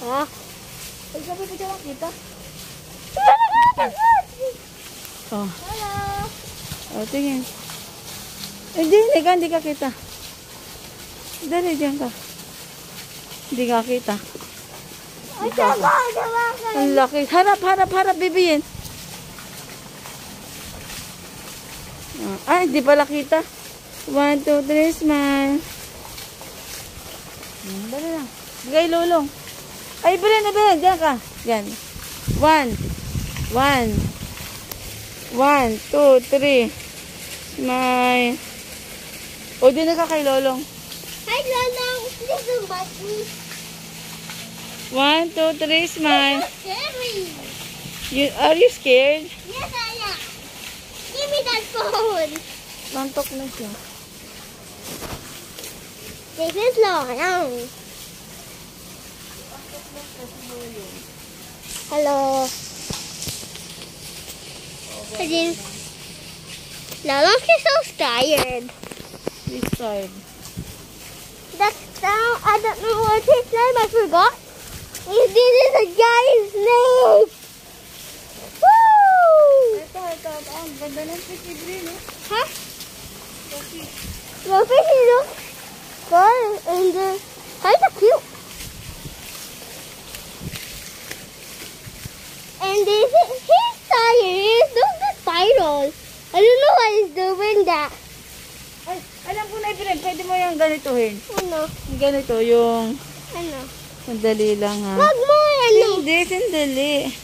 Ha? Ay, sabi ko siya kita. Oh. Hello. Oh, tingin. Hindi ka kita. Dali, diyan ka. Hindi ka kita. Ay, tama. Ang laki. Harap, bibiyin. Oh. Ay, hindi pala kita. 1, 2, 3, smile. Dali lang. Bigay lulong. Ay, Belen. Diyan ka. Diyan. 1, 2, 3. Smile. O, di na ka kay lolong. Hi, Lolong. Please don't bite me. 1, 2, 3, smile. That's scary. Are you scared? Yes, I am. Give me that phone. Nantok na siya. This is Lolong. Hello. Lolong is so tired. This side. That's now, I don't know what his name, I forgot. This is a giant snake. Woo! Ito. Ang ganda ng fish ni Green, eh. Huh? The fish is fun and kind of cute. And this is his tire. He's doing the spiral. I don't know why he's doing that. Ay, alam ko na, Green. Pwede mo yung ganituhin. Ano? Yung ganito, yung... Ano? Sandali lang, ha. Wag mo, ano? Hindi, sandali.